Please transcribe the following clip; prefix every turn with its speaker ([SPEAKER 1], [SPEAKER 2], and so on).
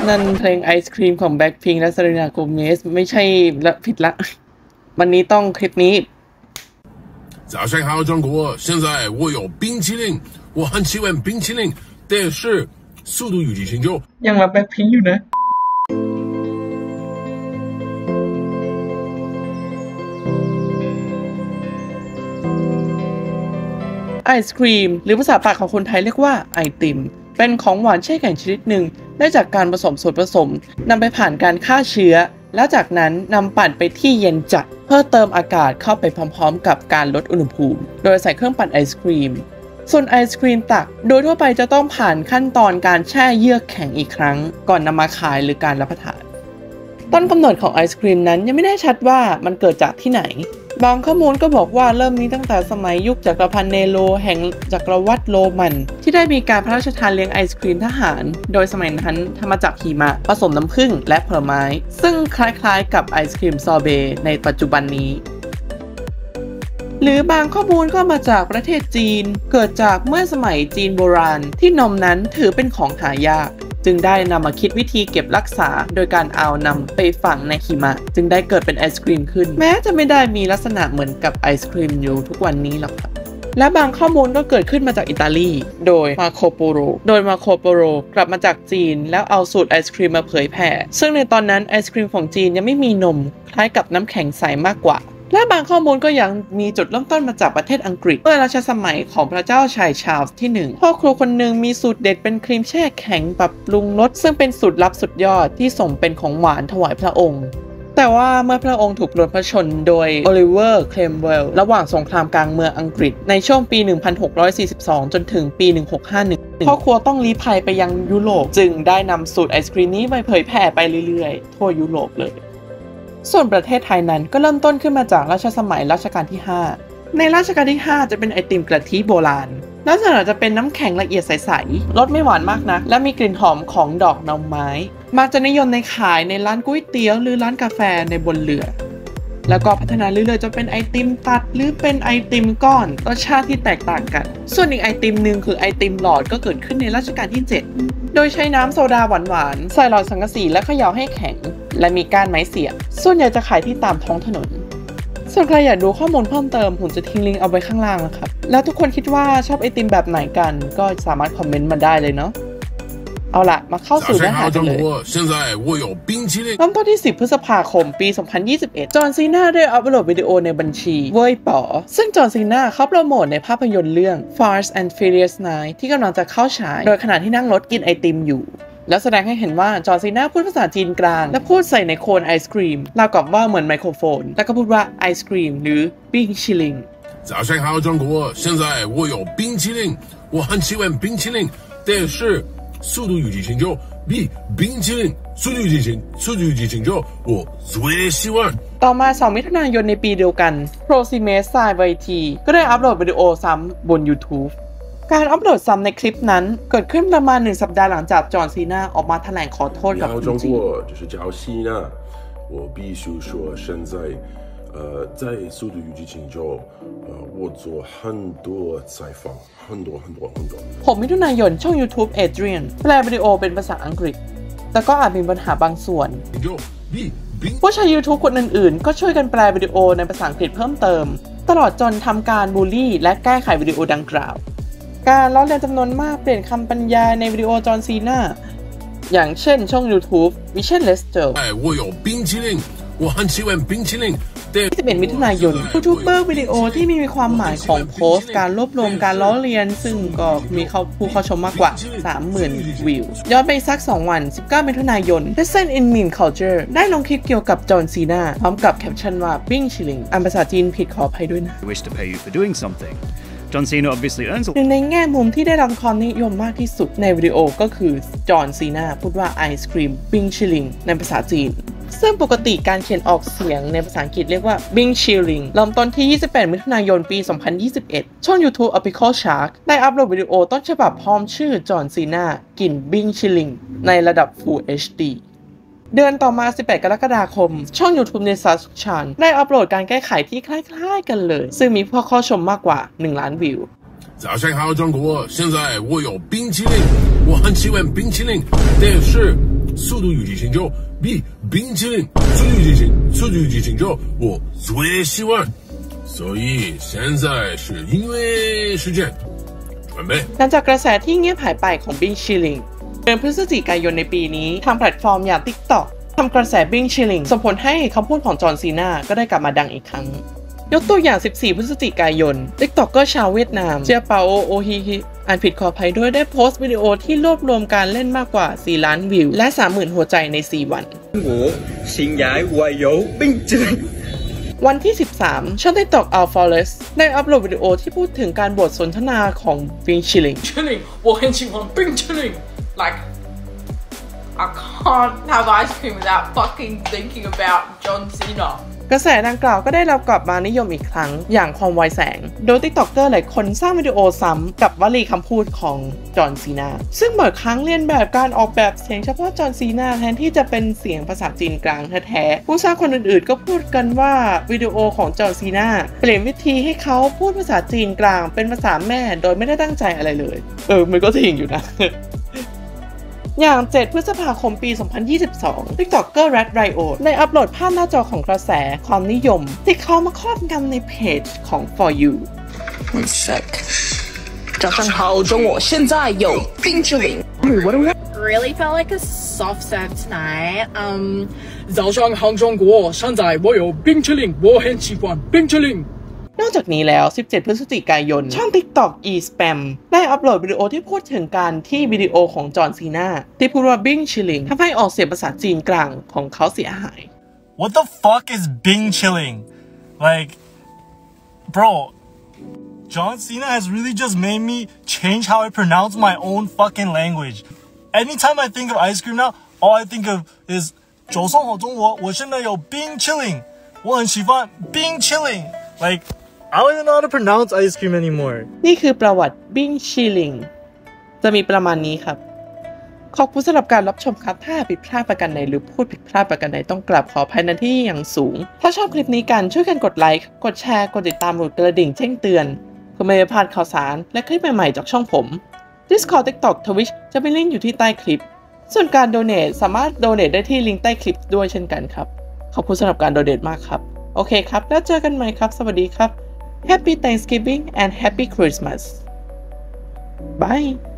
[SPEAKER 1] นั่นเพลงไอศครีมของแบ็คพิงค์และเซเลนาโกเมสไม่ใช่ละผิดละวันนี้ต้องคลิปนี้
[SPEAKER 2] 早上好，中国！现在我有冰淇淋，我很喜欢冰淇淋，但是速度与激情就
[SPEAKER 1] ยังรับแบ็คพิงค์อยู่นะไอศครีมหรือภาษาปากของคนไทยเรียกว่าไอติมเป็นของหวานแช่แข็งชนิดหนึ่งได้จากการผสมส่วนผสมนำไปผ่านการฆ่าเชื้อแล้วจากนั้นนำปั่นไปที่เย็นจัดเพื่อเติมอากาศเข้าไปพร้อมๆกับการลดอุณหภูมิโดยใส่เครื่องปั่นไอศครีมส่วนไอศครีมตักโดยทั่วไปจะต้องผ่านขั้นตอนการแช่เยือกแข็งอีกครั้งก่อนนำมาขายหรือการรับประทานต้นกำเนิดของไอศครีมนั้นยังไม่แน่ชัดว่ามันเกิดจากที่ไหนบางข้อมูลก็บอกว่าเริ่มมีตั้งแต่สมัยยุคจักรพรรดิเนโรแห่งจักรวรรดิโรมันที่ได้มีการพระราชทานเลี้ยงไอศครีมทหารโดยสมัยนั้นทำมาจากหิมะผสมน้ำผึ้งและผลไม้ซึ่งคล้ายๆกับไอศครีมซอเบต์ในปัจจุบันนี้หรือบางข้อมูลก็มาจากประเทศจีนเกิดจากเมื่อสมัยจีนโบราณที่นมนั้นถือเป็นของหายากจึงได้นำมาคิดวิธีเก็บรักษาโดยการเอานำไปฝังในหิมะจึงได้เกิดเป็นไอศครีมขึ้นแม้จะไม่ได้มีลักษณะเหมือนกับไอศครีมอยู่ทุกวันนี้หรอกครับและบางข้อมูลก็เกิดขึ้นมาจากอิตาลีโดยมาโคโปโรกลับมาจากจีนแล้วเอาสูตรไอศครีมมาเผยแผ่ซึ่งในตอนนั้นไอศครีมของจีนยังไม่มีนมคล้ายกับน้ำแข็งใสมากกว่าและบางข้อมูลก็ยังมีจุดเริ่มต้นมาจากประเทศอังกฤษเมื่อรัชสมัยของพระเจ้าชายชาร์ลส์ที่1พ่อครัวคนหนึ่งมีสูตรเด็ดเป็นครีมแช่แข็งปรับปรุงรสซึ่งเป็นสูตรลับสุดยอดที่ส่งเป็นของหวานถวายพระองค์แต่ว่าเมื่อพระองค์ถูกโดนพระชนโดยโอลิเวอร์เคลมเวลระหว่างสงครามกลางเมืองอังกฤษในช่วงปี 1642 จนถึงปี 1651 พ่อครัวต้องลี้ภัยไปยังยุโรปจึงได้นำสูตรไอศกรีมนี้ไปเผยแผ่ไปเรื่อยๆทั่วยุโรปเลยส่วนประเทศไทยนั้นก็เริ่มต้นขึ้นมาจากรัชสมัยรัชกาลที่ 5ในรัชกาลที่ 5จะเป็นไอติมกะทิโบราณลักษณะจะเป็นน้ำแข็งละเอียดใสๆรสไม่หวานมากนักและมีกลิ่นหอมของดอกนมไม้มักจะนิยมในขายในร้านก๋วยเตี๋ยวหรือร้านกาแฟในบนเรือแล้วก็พัฒนาเรื่อยๆจนเป็นไอติมตัดหรือเป็นไอติมก้อนรสชาติที่แตกต่างกันส่วนอีกไอติมหนึ่งคือไอติมหลอดก็เกิดขึ้นในรัชกาลที่ 7โดยใช้น้ำโซดาหวานๆใส่หลอดสังกะสีและเขย่าให้แข็งและมีก้านไม้เสียบส่วนใหญ่จะขายที่ตามท้องถนนส่วนใครอยากดูข้อมูลเพิ่มเติมผมจะทิ้งลิงก์เอาไว้ข้างล่างนะครับแล้วทุกคนคิดว่าชอบไอติมแบบไหนกันก็สามารถคอมเมนต์มาได้เลยเนาะเอาล่ะมาเข้าสู่เนื้อหากันเลยเริ่มต้นที่10 พฤษภาคมปี 2021 จอห์นซีนาได้อัปโหลดวิดีโอในบัญชีเว่ยป๋อซึ่งจอห์นซีนาเขาโปรโมทในภาพยนตร์เรื่อง Fast and Furious 9 ที่กำลังจะเข้าฉายโดยขณะที่นั่งรถกินไอติมอยู่แล้วแสดงให้เห็นว่าจอห์นซีนาพูดภาษาจีนกลางและพูดใส่ในโคนไอศครีมราวกับว่าเหมือนไมโครโฟนแล้วก็พูดว่าไอศครีมหรือ冰淇淋
[SPEAKER 2] 早上好，中国！现在我有冰淇淋，我很喜欢冰淇淋，但是速度与激情就比冰淇淋速度与激情就我最喜欢。
[SPEAKER 1] ต่อมา2 มิถุนายนในปีเดียวกันโปรซิเมสไซไวทีก็ได้อัปโหลดวิดีโอซ้ำบน YouTube การอัปโหลดซ้ำในคลิปนั้นเกิดขึ้นประมาณ1 สัปดาห์หลังจากจอห์นซีนาออกมาแถลงขอโทษกับคนจีน
[SPEAKER 2] 我必须说现在在速度与激情就我做很多采访很多
[SPEAKER 1] 6 มิถุนายนช่อง YouTube Adrian แปลวิดีโอเป็นภาษาอังกฤษแต่ก็อาจมีปัญหาบางส่วนผู้ใช้ YouTube คนอื่นๆก็ช่วยกันแปลวิดีโอในภาษาอังกฤษเพิ่มเติมตลอดจนทำการบูลลี่และแก้ไขวิดีโอดังกล่าวการล้อเลียนจำนวนมากเปลี่ยนคำบรรยายในวิดีโอจอห์นซีนาอย่างเช่นช่อง YouTube Vision Lester
[SPEAKER 2] 我有冰淇淋我很喜欢冰淇淋
[SPEAKER 1] 21 มิถุนายนยูทูบเบอร์วิดีโอที่มีความหมายของโพสต์การรวบรวมการล้อเลียนซึ่งก็มีผู้เข้าชมมากกว่า 30,000 วิวย้อนไปสัก2 วัน19 มิถุนายน Lesson in Meme Culture ได้ลงคลิปเกี่ยวกับจอห์นซีนาพร้อมกับแคปชั่นว่า冰淇淋อ่านภาษาจีนผิดขออภัยด้วยนะ
[SPEAKER 3] wish to pay you for doing something John Cena obviously earns
[SPEAKER 1] หนึ่งในแง่มุมที่ได้รับความนิยมมากที่สุดในวิดีโอก็คือจอห์นซีนาพูดว่าไอศครีม冰淇淋ในภาษาจีนซึ่งปกติการเขียนออกเสียงในภาษาอังกฤษเรียกว่า冰淇淋เริ่มต้นที่ 28 มิถุนายน ปี 2021 ช่อง YouTube Official Shark ได้อัปโหลดวิดีโอต้นฉบับพร้อมชื่อจอห์นซีนากิน冰淇淋ในระดับ Full HD เดือนต่อมา 18 กรกฎาคม ช่อง YouTube ในซัสชันได้อัปโหลดการแก้ไขที่คล้ายๆกันเลยซึ่งมีผู้เข้าชมมากกว่า 1 ล้านวิว
[SPEAKER 2] 早上好，中国！现在我有冰淇淋，我很喜欢冰淇淋，但是速度与激情就比冰淇淋速度与激情速度与激情就我最喜欢。所以现在是音乐时间，准备。
[SPEAKER 1] หลังจากกระแสที่เงียบหายไปของบิงชิลิงเดือนพฤศจิกายนในปีนี้ทางแพลตฟอร์มอย่าง TikTok ทำกระแสบิงชิลิงส่งผลให้คำพูดของจอห์นซีนาก็ได้กลับมาดังอีกครั้งยกตัวอย่าง14พฤศจิกายน TikToker ชาวเวียดนามเจียเปาโอฮิฮิอ่านผิดขออภัยด้วยได้โพสต์วิดีโอที่รวบรวมการเล่นมากกว่า4ล้านวิวและ 30,000 หัวใจใน4วันวันที่13ช่อง TikTok Alforest ได้อัปโหลดวิดีโอที่พูดถึงการบทสนทนาของบิงชิลิง
[SPEAKER 4] 我很喜欢冰淇淋 like I can't have ice cream without fucking thinking about John Cena
[SPEAKER 1] กระแสดังกล่าวก็ได้รับกลับมานิยมอีกครั้งอย่างความไวแสงโดย TikToker หลายคนสร้างวิดีโอซ้ำกับวลีคำพูดของจอห์นซีนาซึ่งบ่อยครั้งเลียนแบบการออกแบบเสียงเฉพาะจอห์นซีนาแทนที่จะเป็นเสียงภาษาจีนกลางแท้ๆผู้สร้างคนอื่นๆก็พูดกันว่าวิดีโอของจอห์นซีนาเปลี่ยนวิธีให้เขาพูดภาษาจีนกลางเป็นภาษาแม่โดยไม่ได้ตั้งใจอะไรเลยมันก็จริงอยู่นะอย่าง7พฤษภาคมปี 2022 TikToker Rat Riot ได้อัปโหลดภาพหน้าจอของกระแสความนิยมที่เขามาครอบงำในเพจของ For You
[SPEAKER 5] One sec 早上好中我现在有冰淇淋
[SPEAKER 4] Really felt like a soft serve tonight 早上好中国现在我有冰淇淋我很喜欢冰淇淋
[SPEAKER 1] นอกจากนี้แล้ว17พฤศจิกายนช่อง TikTok eSpam ได้อัปโหลดวิดีโอที่พูดถึงการที่วิดีโอของจอห์นซีนาที่พูดว่าบิงชิลิงทำให้ออกเสียงภาษาจีนกลางของเขาเสียหาย
[SPEAKER 6] What the fuck is Bing chilling? Like, bro, John Cena has really just made me change how I pronounce my own fucking language. Anytime I think of ice cream now, all I think of is 早上好中国我现在有冰淇淋我很喜欢冰淇淋 Like, I don't even know how to pronounce ice cream anymore.
[SPEAKER 1] นี่คือประวัติบิงชิลิงจะมีประมาณนี้ครับขอบคุณสำหรับการรับชมครับถ้าผิดพลาดประการใดหรือพูดผิดพลาดประการใดต้องกราบขออภัยในที่อย่างสูงถ้าชอบคลิปนี้กันช่วยกันกดไลค์กดแชร์กดติดตามกดกระดิ่งแจ้งเตือนเพื่อไม่ให้พลาดข่าวสารและคลิปใหม่ๆจากช่องผม Discord TikTok Twitch จะมีลิงก์อยู่ที่ใต้คลิปส่วนการโดเนทสามารถโดเนทได้ที่ลิงก์ใต้คลิปด้วยเช่นกันครับขอบคุณสำหรับการโดเนทมากครับโอเคครับแล้วเจอกันใหม่ครับสวัสดีครับ Happy Thanksgiving and Happy Christmas Bye